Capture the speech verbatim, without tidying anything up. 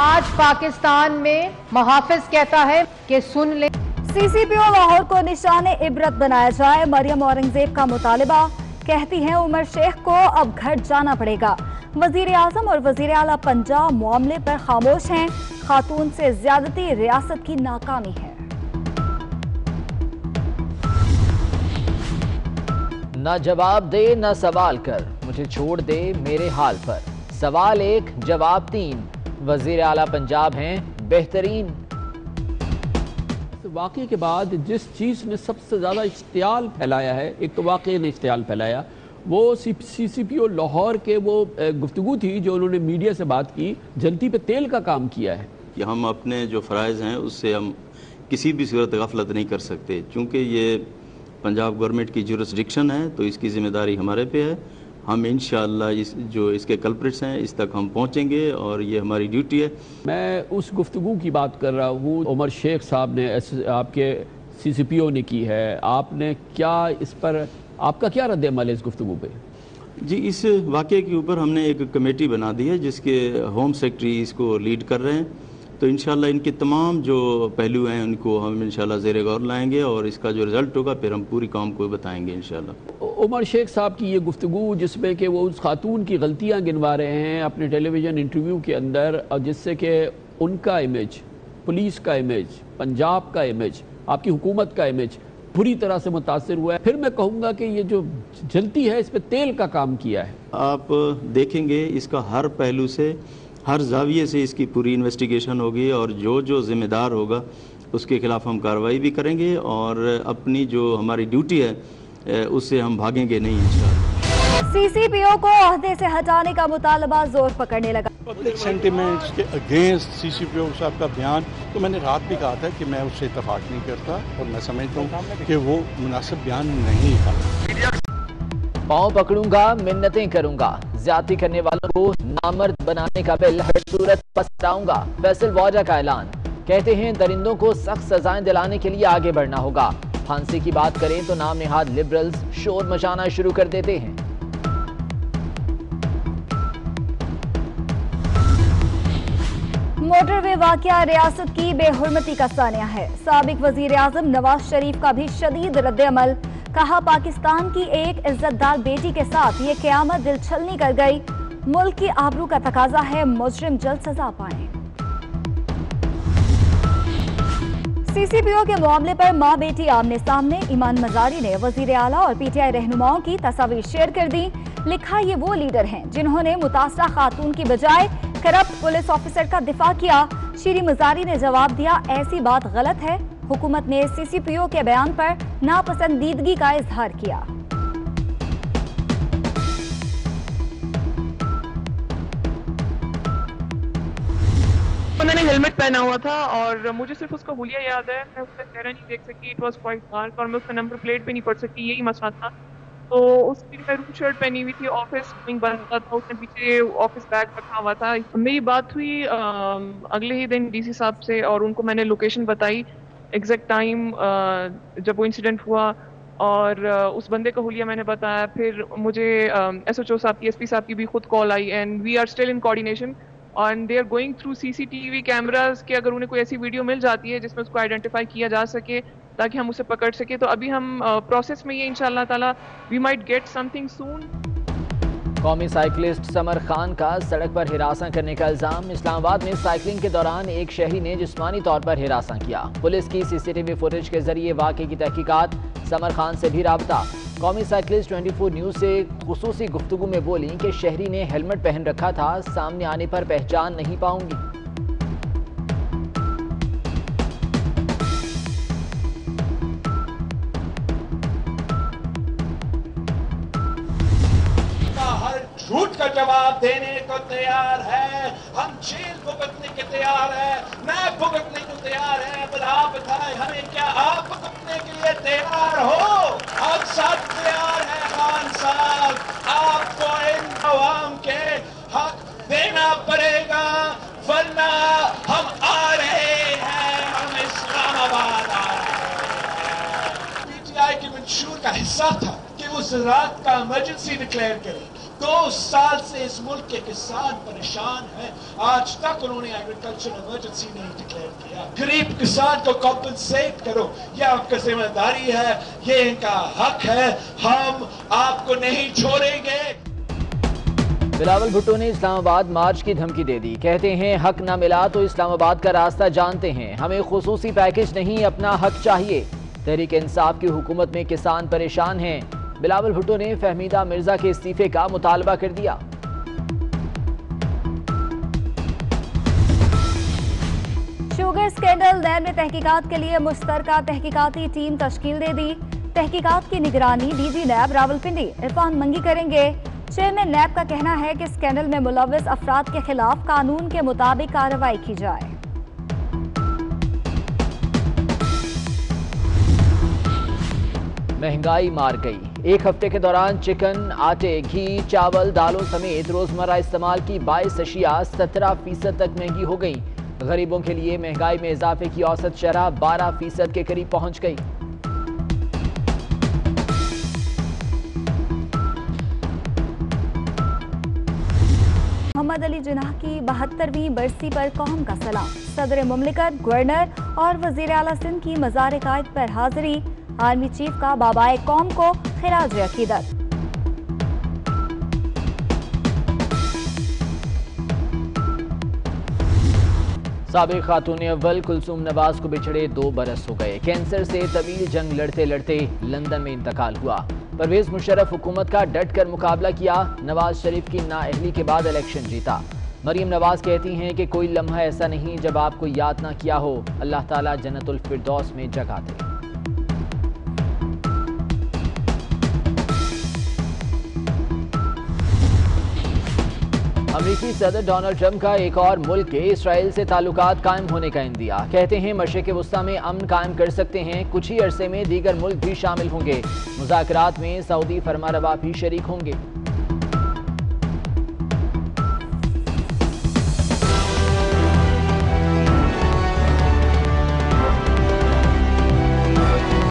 آج پاکستان میں محافظ کہتا ہے کہ سن لیں، سی سی پی او لاہور کو نشان عبرت بنایا جائے، مریم اورنگزیب کا مطالبہ، کہتی ہیں عمر شیخ کو اب گھر جانا پڑے گا۔ وزیر اعظم اور وزیر اعلیٰ پنجاب معاملے پر خاموش ہیں، خاتون سے زیادتی ریاست کی ناکامی ہے۔ نہ جواب دے نہ سوال کر، مجھے چھوڑ دے میرے حال پر، سوال ایک جواب تین، وزیر اعلیٰ پنجاب ہیں بہترین۔ واقعے کے بعد جس چیز نے سب سے زیادہ اشتعال پھیلایا ہے، ایک تو واقعے نے اشتعال پھیلایا، وہ سی سی پی او لاہور کے وہ گفتگو تھی جو انہوں نے میڈیا سے بات کی، جنتی پہ تیل کا کام کیا ہے کہ ہم اپنے جو فرائض ہیں اس سے ہم کسی بھی صورت غفلت نہیں کر سکتے، چونکہ یہ پنجاب گورنمنٹ کی جورسڈکشن ہے تو اس کی ذمہ داری ہمارے پہ ہے۔ ہم انشاءاللہ اس جو اس کے کلپریٹس ہیں اس تک ہم پہنچیں گے اور یہ ہماری ڈیوٹی ہے۔ میں اس گفتگو کی بات کر رہا ہوں، عمر شیخ صاحب نے آپ کے سی سی پی او نے کی ہے، آپ نے کیا اس پر، آپ کا کیا رد عمل ہے اس گفتگو پہ؟ جی، اس واقعے کے اوپر ہم نے ایک کمیٹی بنا دی ہے جس کے ہوم سیکرٹری اس کو لیڈ کر رہے ہیں، تو انشاءاللہ ان کے تمام جو پہلو ہیں ان کو ہم انشاءاللہ زیر غور لائیں گے اور اس کا جو رزلٹ ہوگا پھر ہم پوری کام کو بتائیں گے انشاءاللہ۔ عمر شیخ صاحب کی یہ گفتگو جس میں کہ وہ اس خاتون کی غلطیاں گنوا رہے ہیں اپنے ٹیلی ویژن انٹرویو کے اندر، اور جس سے کہ ان کا امیج، پولیس کا امیج، پنجاب کا امیج، آپ کی حکومت کا امیج بری طرح سے متاثر ہوا ہے۔ پھر میں کہوں گا کہ یہ جو جلتی ہے اس پہ تیل کا کام کیا ہے۔ آپ دیکھیں گے اس کا ہر پہلو سے، ہر زاویے سے اس کی پوری انویسٹیگیشن ہوگی اور جو جو ذمہ دار ہوگا اس کے خلاف ہم کارروائی بھی کریں گے اور اپنی جو ہماری ڈیوٹی ہے اس سے ہم بھاگیں گے نہیں انشاءاللہ۔ سی سی پی او کو عہدے سے ہٹانے کا مطالبہ زور پکڑنے لگا۔ پبلک سینٹیمنٹس کے against C C P O صاحب کا بیان، تو میں نے رات بھی کہا تھا کہ میں اس سے اتفاق نہیں کرتا اور میں سمجھتا ہوں کہ وہ مناسب بیان نہیں تھا۔ پاؤں پکڑوں گا، منتیں کروں گا، زیادتی کرنے والوں کو نامرد بنانے کا بل ہر صورت پسنداؤں گا، فیصل واجہ کا اعلان۔ کہتے ہیں درندوں کو سخت سزائیں دلانے کے لیے آگے بڑھنا ہوگا، پھانسی کی بات کریں تو نام نہاد لبرلز شور مچانا شروع کر دیتے ہیں۔ موٹر وے واقعہ ریاست کی بے حرمتی کا سانحہ ہے، سابق وزیر اعظم نواز شریف کا بھی شدید رد عمل، کہا پاکستان کی ایک عزت دار بیٹی کے ساتھ یہ قیامت دل چھلنی کر گئی، ملک کی آبرو کا تقاضا ہے مجرم جلد سزا پائیں۔ سی سی پی او کے معاملے پر ماں بیٹی آمنے سامنے، ایمان مزاری نے وزیر اعلیٰ اور پی ٹی آئی رہنماؤں کی تصاویر شیئر کر دی، لکھا یہ وہ لیڈر ہیں جنہوں نے متاثرہ خاتون کی بجائے کرپٹ پولیس آفیسر کا دفاع کیا۔ شیری مزاری نے جواب دیا ایسی بات غلط ہے، حکومت نے سی سی پی او کے بیان پر ناپسندیدگی کا اظہار کیا۔ میں نے ہیلمٹ پہنا ہوا تھا اور مجھے صرف اس کا حلیہ یاد ہے، میں اس کا چہرہ نہیں دیکھ سکی، اٹ واز کوائٹ ڈارک، اور میں اس کا نمبر پلیٹ بھی نہیں پڑھ سکی، یہی مسئلہ تھا۔ تو اس کی میں روم شرٹ پہنی ہوئی تھی، آفس بند تھا، اس نے پیچھے آفس بیگ رکھا ہوا تھا۔ میری بات ہوئی اگلے ہی دن ڈی سی صاحب سے اور ان کو میں نے لوکیشن بتائی، ایگزیکٹ ٹائم جب وہ انسیڈنٹ ہوا، اور اس بندے کا حلیہ میں نے بتایا۔ پھر مجھے ایس ایچ او صاحب کی، ایس پی صاحب کی بھی خود کال آئی، and we are still in coordination and they are going through C C T V cameras کہ اگر انہیں کوئی ایسی ویڈیو مل جاتی ہے جس میں اس کو آئیڈینٹیفائی کیا جا سکے تاکہ ہم اسے پکڑ سکیں۔ تو ابھی ہم پروسیس میں یہ انشاءاللہ تعالی we might get something soon. قومی سائیکلسٹ سمر خان کا سڑک پر ہراساں کرنے کا الزام، اسلام آباد میں سائیکلنگ کے دوران ایک شہری نے جسمانی طور پر ہراساں کیا، پولیس کی سی سی ٹی وی فوٹیج کے ذریعے واقعے کی تحقیقات، سمر خان سے بھی رابطہ۔ قومی سائیکلسٹ ٹوئنٹی فور نیوز سے خصوصی گفتگو میں بولی کہ شہری نے ہیلمٹ پہن رکھا تھا، سامنے آنے پر پہچان نہیں پاؤں گی۔ ہر جھوٹ کا جواب دینے کو تیار ہے، ہم جیل بھگتنے کے تیار ہیں، میں بھگتنے کو تیار ہے، بس آپ بتائیں ہمیں کیا آپ بھگتنے کے لیے تیار ہو؟ ہم سب تیار ہیں خان صاحب، آپ کو ان عوام کے حق دینا پڑے گا ورنہ ہم آ رہے ہیں، ہم اسلام آباد آ رہے ہیں۔ پی ٹی آئی کے منشور کا حصہ تھا کہ اس رات کا ایمرجنسی ڈکلیئر کرے، दो साल से इस मुल्क के किसान परेशान हैं, आज तक उन्होंने एग्रीकल्चर इमरजेंसी नहीं डिक्लेयर किया। गरीब किसान को कॉम्पनसेट करो, यह आपकी जिम्मेदारी है, ये इनका हक है, हम आपको नहीं छोड़ेंगे। बिलावल भुट्टो ने इस्लामाबाद मार्च की धमकी दे दी। कहते हैं हक ना मिला तो इस्लामाबाद का रास्ता जानते हैं, हमें खुसूसी पैकेज नहीं अपना हक चाहिए। तहरीक इंसाफ की हुकूमत में किसान परेशान हैं। बिलावल भुट्टो ने फहमीदा मिर्जा के इस्तीफे का मुतालबा कर दिया। शुगर स्कैंडल नैब ने तहकीकात के लिए मुश्तरका तहकीकाती टीम तश्कील दे दी। तहकीकात की निगरानी डीजी नैब रावलपिंडी इरफान मंगी करेंगे। चेयरमैन नैब का कहना है कि स्कैंडल में मुलव्वस अफराद के खिलाफ कानून के मुताबिक कार्रवाई की जाए। महंगाई मार गई। एक हफ्ते के दौरान चिकन, आटे, घी, चावल, दालों समेत रोजमर्रा इस्तेमाल की बाईस अशिया सत्रह फीसद तक महंगी हो गई। गरीबों के लिए महंगाई में इजाफे की औसत शरह बारह फीसद के करीब पहुंच गई। मोहम्मद अली जिन्नाह की बहत्तरवीं बरसी पर कौम का सलाम। सदर मुमलिकत, गवर्नर और वजीर आला सिंध की मज़ार कायद पर हाजिरी। आर्मी चीफ का बाबाए कौम को खिराज अकीदत। साबिक खातून अव्वल कुलसूम नवाज को बिछड़े दो बरस हो गए। कैंसर से तवील जंग लड़ते लड़ते लंदन में इंतकाल हुआ। परवेज मुशर्रफ हुकूमत का डट कर मुकाबला किया। नवाज शरीफ की नाअहली के बाद इलेक्शन जीता। मरीम नवाज कहती हैं कि कोई लम्हा ऐसा नहीं जब आपको याद ना किया हो। अल्लाह ताला जन्नतुल फिरदौस में जगह दे। अमरीकी सदर डोनाल्ड ट्रंप का एक और मुल्क के इसराइल से ताल्लुकात कायम होने का इंदिया। कहते हैं मशरिक़ वस्ता में अमन कायम कर सकते हैं, कुछ ही अरसे में दीगर मुल्क भी शामिल होंगे। मुज़ाकरात में सऊदी फरमारवा भी शरीक होंगे।